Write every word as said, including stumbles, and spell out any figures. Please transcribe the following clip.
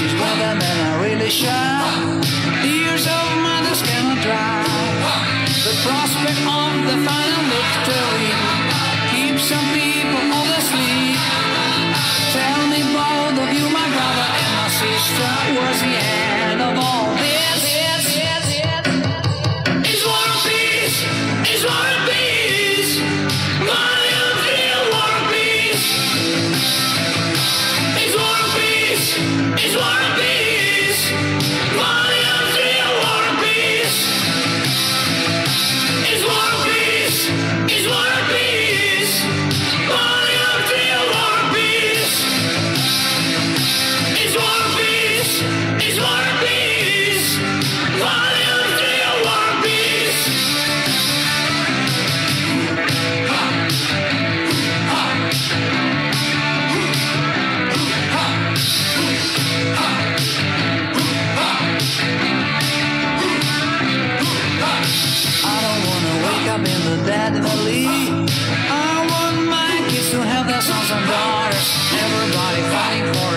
she's wetter than I really should. Tears of mothers cannot dry. The prospect of the final victory keeps some people all asleep. Tell me both of you, my brother and my sister, where's the end of all this? Yes, yes, yes. It's war and peace. It's war and peace. Money and real war and peace. It's war and peace. It's war and peace. Money and real war and peace. It's war and peace. It's war and peace. Money and real war and peace. It's war and peace. It's war and peace. Money and real war and peace. I don't wanna wake up in the dead valley. I want my kids to have their sons and daughters. Everybody fighting for